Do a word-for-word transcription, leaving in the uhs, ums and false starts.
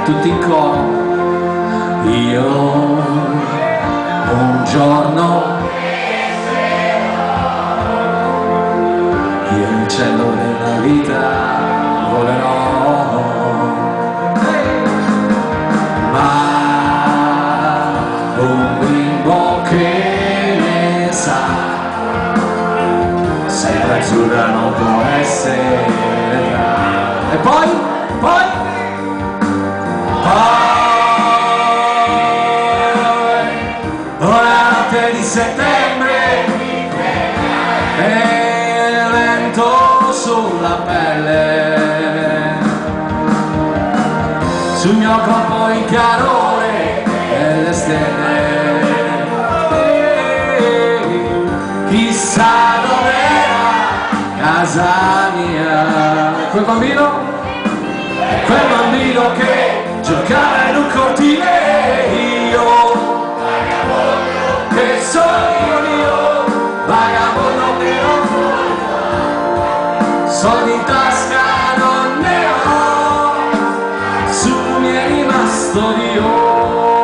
tutti in coro. Io un giorno io il cielo della vita volerò, ma un bimbo che ne sa se l'azzurra non può essere. E poi, poi notte di settembre e il vento sulla pelle, sul mio corpo il calore delle stelle. Chissà dov'era casa mia. Quel bambino, quel bambino che giocava in un cortile. Io che sono io, vagabondo nero, soldi in tasca non ne ho, su mi è rimasto Dio.